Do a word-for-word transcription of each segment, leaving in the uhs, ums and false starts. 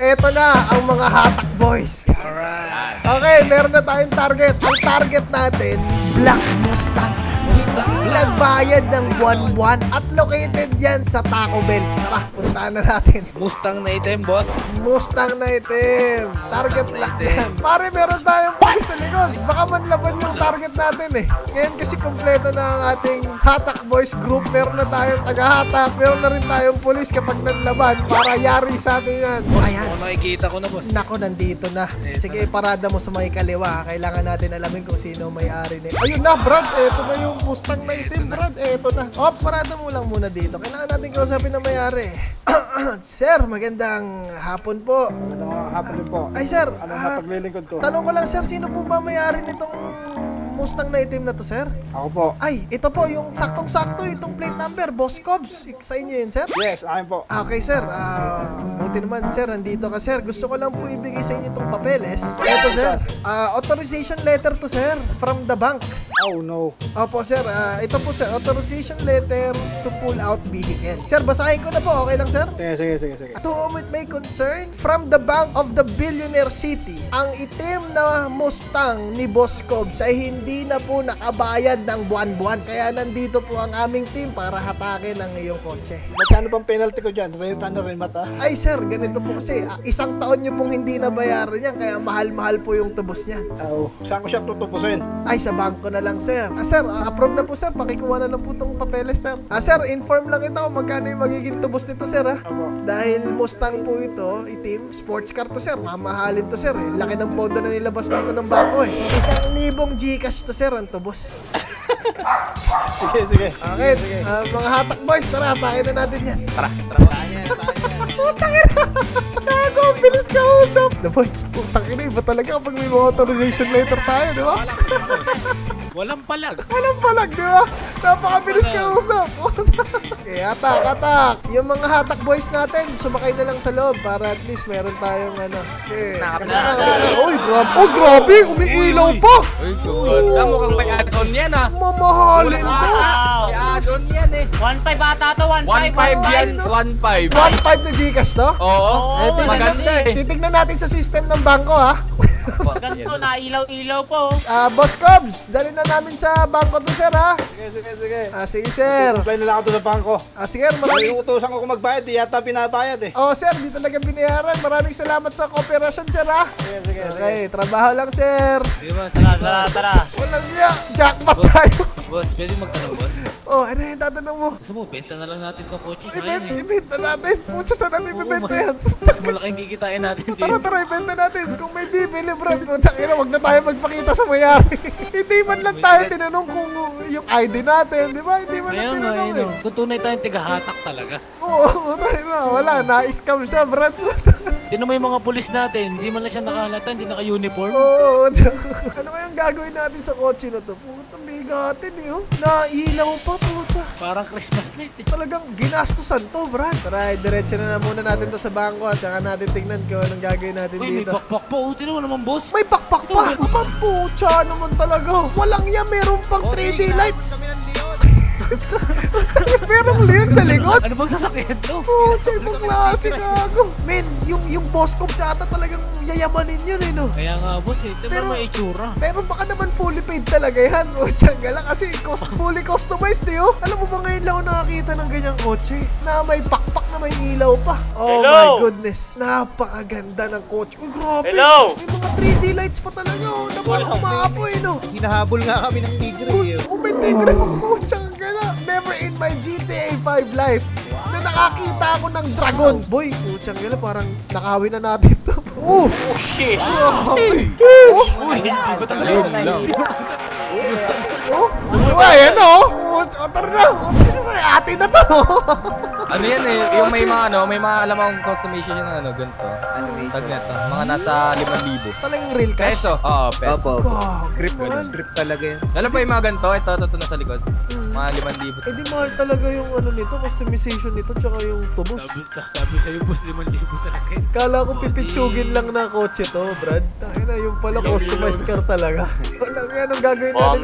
Eto na ang mga hatak boys. Alright. Okay, meron na tayong target. Ang target natin, Black Mustang. Hindi nagbayad ng buwan-buwan at located yan sa Taco Bell. Tara, puntaan na natin. Mustang na item, boss. Mustang na item. Target lang yan. Pare, meron tayong pulis sa likod. Baka manlaban yung target natin eh. Ngayon kasi kompleto na ang ating hatak boys group. Meron na tayong taga-hatak. Meron na rin tayong pulis kapag nanlaban para yari sa atin yan. Ayan. Ako nakikita ko na, boss. Nako, nandito na. Sige, parada mo sa may kaliwa. Kailangan natin alamin kung sino may-ari nito. Ayun na, Brad. Eto na yung Mustang na itim, Brad. Eto na. Ops, parada mo lang muna dito. Kailangan natin kausapin na may-ari. Sir, magandang hapon po. Magandang hapon din po. Ay, sir. Anong ah, napaglilingkod ko? Tanong ko lang, sir. Sino po ba may-ari nitong Mustang na itim na to, sir? Ako po. Ay, ito po yung saktong-sakto. Itong plate number, Boss Cobbs. Sa inyo yun, sir? Yes, akin po. Ah, okay, sir. Ah, buti naman, sir. Nandito ka, sir. Gusto ko lang po ibigay sa inyo itong papeles. Ito, sir. Ah, authorization letter to, sir. From the bank. Oh, no. Opo, sir. Ah, ito po, sir. Authorization letter to pull out vehicle. Sir, basahin ko na po. Okay lang, sir? Sige, sige, sige, sige. To whom it may concern, from the Bank of the Billionaire City, ang itim na Mustang ni Boss Cobbs ay hindi na po nakabayad ng buwan-buwan. Kaya nandito po ang aming team para hatakin ang iyong kotse. Magkano bang penalty ko dyan? Renta na rin mata? Ay sir, ganito po kasi, ah, isang taon nyo pong hindi nabayaran yan, kaya mahal-mahal po yung tubos niyan. Oo. Saan ko siya tutubusin? Ay, sa bangko na lang sir. Ah, sir, ah, approve na po sir, pakikuha na lang po itong papeles sir. Ah, sir, inform lang ito kung magkano yung magiging tubos nito sir ha. Opo. Dahil Mustang po ito, itim, sports car to sir, mamahalin to sir eh. Laki ng pondo na nilabas dito ng bangko eh. Isang libong Gcash to sir ang tubos. Sige, sige. Okay, ah, mga hatak boys, tara, hatakin na natin yan. Tara, tara. Saan yan, saan yan? Putang ina! Gago, bilis ka usap! Naboy, putang ina, iba talaga kapag may mga authorization letter tayo, di ba? Walang palag. Walang palag, di ba? Napakabilis ka usap! Okay, hatak, hatak! Yung mga hatak boys natin, sumakay na lang sa loob para at least meron tayong ano. Okay. Uy, grabe! Oh, grabe! Umiilaw pa! Uy, ganda. Mukhang may add-on yan, ah. Mamahalin to! May add-on yan, eh. one five ata to, one five. one five yan, one five. one five na Gcash, no? Oo, Eh, titignan- maganda eh. Titignan natin sa system ng bangko, ha? Ganito, nailaw-ilaw po. Ah, Boss Cobbs, dali na namin sa bangko to, sir, ha? Sige, sige, sige. Ah, sige, sir. Apply na lang ako doon sa bangko. Ah, sige, May maraming... utusan ko kung magbayad, di yata pinabayad eh. Oh, sir, di talaga binayaran. Maraming salamat sa cooperation, sir, ha? Sige, sige, sige. Okay, trabaho lang, sir. Di ba? Tara, tara, tara. Walang niya. Jackpot tayo. Boss, pwede magtanong, boss. Oh, ano yung tatanong mo? Gusto mo, benta na lang natin itong kotse. Sayang Ibenta, eh. ibenta natin. Pucha, saan natin Oo, ibenta mas- yan? Mas malaking kikitain natin dito. Tara, tara, ibenta natin. Kung may bibili, Brad, putang ina, wag na tayo magpakita sa mayari. Hindi man lang tayo tinanong kung yung I D natin, di ba? Hindi man lang Kaya nga, tinanong yun, eh. oh. Kung tunay tayong tigahatak talaga. Oo, tayo na. Wala, na-scam siya, Brad. Tinan mo yung mga pulis natin, hindi man lang siya nakahalata, hindi naka-uniform. Oo, ano kayang gagawin natin sa kotse na to? Putang bigatin eh, oh. Nailaw pa, pucha. Parang Christmas light eh. Talagang ginastusan to, Brad. Tara, diretso na, na muna natin to sa bangko at saka natin tingnan kung anong gagawin natin Uy, may dito. bakbak pa. Oh, tinan mo naman, boss. May bakpak pa! Mga pucha naman talaga. Walang yan, meron pang three D lights. Merong leon sa likod. Ano bang sasakyan to? Pucha, ibang klase gago. Men, yung, yung boss ko sa ata talagang yayamanin yun eh, no? Kaya nga, boss eh. Ito Pero- ba may itsura? Pero baka naman fully paid talaga yan. Pucha, gala kasi cost, fully customized eh, oh. Alam mo ba ngayon lang ako nakakita ng ganyang kotse na may pakpak na may ilaw pa. Oh Hello? my goodness. Napakaganda ng kotse. Uy, grabe. Hello? May mga three D lights pa talaga, oh. Naman umaapoy, no? Hinahabol nga kami ng tigre eh. Pucha, oh, may tigre mo. Pucha, ang gala. Never in my G T A five life na nakakita ako ng dragon. Boy, pucha, ang gala. Parang nakawi na natin to. Oh! Oh, shit. Grabe. Oh! Uy, hindi ba talaga siya nakikita? Oh! Ay, ano? Oh, tara na. Oh, ate na to. Ano yan eh, yung may mga ano, may mga alam akong customization ng ano, ganito. Tag na to, mga nasa limang libo. Talagang real cash. Peso, oo, peso. Opo, opo. Grip, man. grip talaga yan. Alam pa yung mga ganito, ito, ito, ito nasa likod. Mga limang libo. Eh di mahal talaga yung ano nito, customization nito, tsaka yung tubos. Sabi, sa- sabi sa'yo, boss, limang libo talaga yun. Kala ko pipitsugin lang na kotse to, Brad. Tangina, yung pala customized car talaga. Walang yan ang gagawin natin Oh, ngayon big time dito.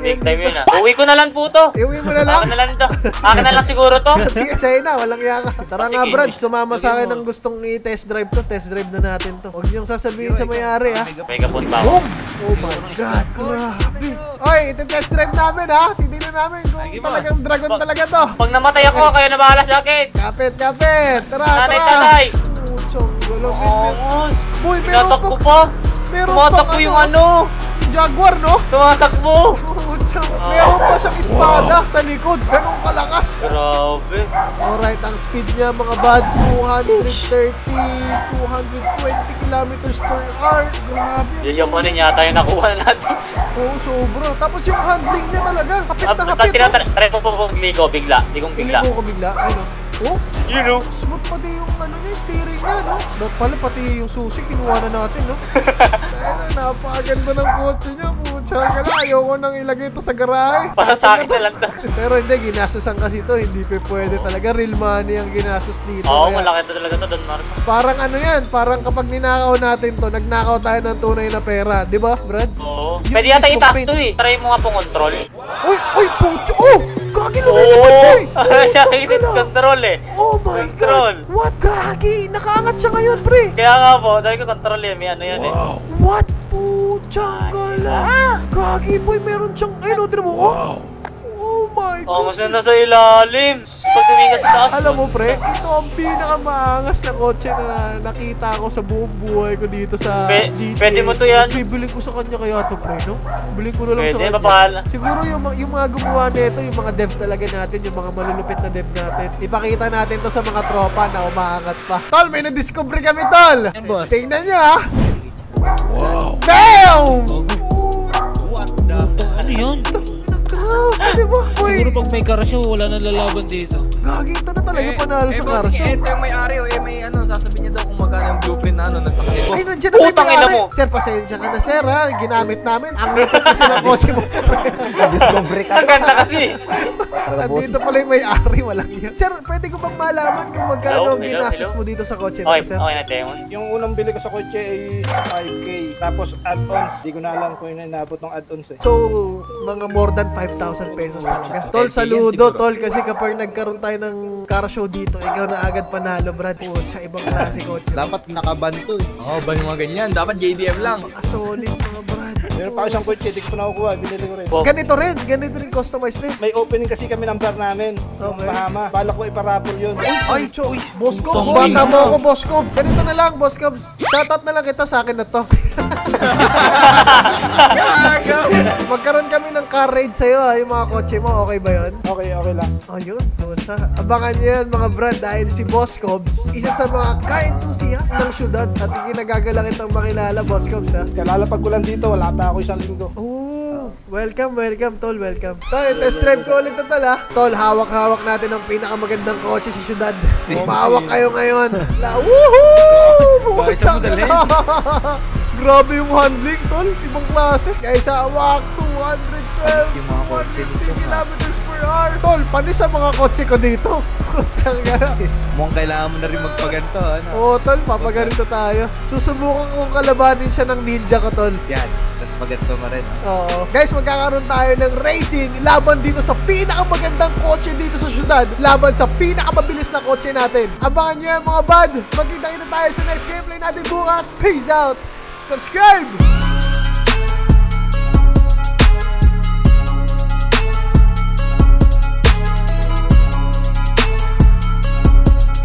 Sige na. Uwi ko na lang po to. Iuwi mo na lang. Akin na lang to. Akin na lang siguro to. Sige, sa'yo na. Walang yaka. Tara nga, Sige. Brad. Sumama sa akin ng gustong i-test drive to. Test drive na natin to. Huwag niyong sasabihin sa may-ari, ha. May kapunta ako. Boom! Oh my God, grabe. Oy, iti-test drive namin, ha. Titignan namin kung talagang dragon talaga to. Pag namatay ako, kayo na bahala sa akin. Kapit, kapit. Tara, Tatay, tara. tatay. Puchong gulo. Ongos. Boy, meron Tinatakbo pa. pa. Meron pa Tumatakbo yung ano. Jaguar, no? Tumatakbo. Puchong. Meron pa siyang espada sa likod. Ganun kalakas. Grabe. Alright, ang speed niya mga bad, two thirty, two twenty kilometers per hour. Grabe. Yayaman yata yung nakuha natin. Oo, sobra. Tapos yung handling niya talaga, kapit na Tapos kapit. tinatry ko po po ko bigla. Hindi kong Hindi bigla. ko bigla. Ay, no. Oh, You know. smooth pati yung ano niya, steering niya, no? Dapat pala pati yung susi, kinuha na natin, no? Dahil na, napakaganda ng kotse niya. Pucha ka na, ayoko nang ilagay ito sa garahe. Para atin sa akin na lang to. Pero hindi, ginasusan kasi ito. Hindi pa pwede talaga. Real money ang ginasos dito. Oo, Kaya malaki to talaga to, Don Marco. parang ano yan, parang kapag ninakaw natin to, nagnakaw tayo ng tunay na pera. Di ba, Brad? Oo. Yung Pwede yata mismo itaas paint. to eh. Try mo nga po control. Uy, uy, pucho! Oh! Gagi Oo. lumilipad, boy! Siya Pucha hindi ka na. control eh. Oh my Control. God! What? Gagi! Nakaangat siya ngayon, pre! Kaya nga po, sabi ko control eh. May ano yan eh. What? Pucha ka na! Gagi, boy! Meron siyang... Ayun, oh, tinan mo! Oh! Oh my Oo, God! mas na sa ilalim. Pag tumingat sa taas. Alam mo, pre, ito ang pinakamaangas na kotse na nakita ko sa buong buhay ko dito sa Pe- G T A. pwede mo to yan. Bibilin ko sa kanya kaya to, pre, no? Bilhin ko na lang sa Pwede, kanya. papahala. Siguro yung, mga- yung mga gumawa nito, yung mga dev talaga natin, yung mga malulupit na dev natin. Ipakita natin to sa mga tropa na umaangat pa. Tol, may na-discover kami, tol! Yan, boss. Tingnan nyo, ha? Wow! Bam! Ano yun? Grabe, di ba? Boy, Siguro pag may karasyo, wala nang lalaban dito. gagi, ito na talaga panalo sa boss, Carso. eh, ito yung may-ari, oh, eh, may ano, sasabihin niya daw kung magkano yung blueprint na ano, nagpakita. Ay, nandiyan na may Putang ina may-ari. mo. Sir, pasensya ka na, sir, ha? Ginamit namin. Ang lupit kasi ng kotse mo, sir. Discovery ka. Ang ganda kasi. Andito pala yung may-ari, walang yan. Sir, pwede ko bang malaman kung magkano Hello, ang hello, ginastos hello. mo dito sa kotse Okay, na, sir? okay na, Temon. Yung unang bili ko sa kotse ay five K. Tapos add-ons. Di ko na alam kung yun inabot ng add-ons eh. So, mga more than five thousand pesos talaga. Tol, saludo, tol, kasi kapag nagkaroon tayo ng car show dito, ikaw na agad panalo, Brad. Pucha, ibang klase kotse. Dapat nakaban to eh. Oh, ba yung mga ganyan? Dapat J D M lang. Solid, mga Brad. Meron pa ako isang kotse, di ko pa nakukuha. Binili ko rin. Oh. Ganito rin, ganito rin customized din. May opening kasi kami ng bar namin. Okay. Okay. Bahama. Balak ko iparapol yun. Ay, cho, Boss Cobbs, Putang bata ina. mo ako, Boss Cobbs. Ganito na lang, Boss Cobbs. Shoutout na lang kita sa akin na to. Magkaroon kami ng car raid sa'yo, ha, yung mga kotse mo. Okay ba yun? Okay, okay lang. Ayun, pusa. Abangan nyo yan, mga brad, dahil si Boss Cobbs, isa sa mga car enthusiast ng syudad at ikinagagalang itong makilala, Boss Cobbs, ha? Kalalapag ko lang dito, wala pa ako isang linggo. Oh, welcome, welcome, tol, welcome. Tol, test drive ko ulit na tol, ha? Tol, hawak-hawak natin ang pinakamagandang kotse sa syudad. Mahawak kayo ngayon. La, woohoo! Pucha ka na. Grabe yung handling, tol. Ibang klase. Kaya sa awak, two twelve, one fifty kilometers per hour. Tol, panis sa mga kotse ko dito. Pucha ka na. Mukhang kailangan mo na rin magpaganto, ano? Oo, tol, papaganito tayo. Susubukan kong kalabanin siya ng ninja ko, tol. Yan, tapos paganto mo rin. Oo. Guys, magkakaroon tayo ng racing laban dito sa pinakamagandang kotse dito sa syudad. Laban sa pinakamabilis na kotse natin. Abangan nyo yan, mga bad. Magkita-kita tayo sa next gameplay natin bukas. Peace out. Subscribe!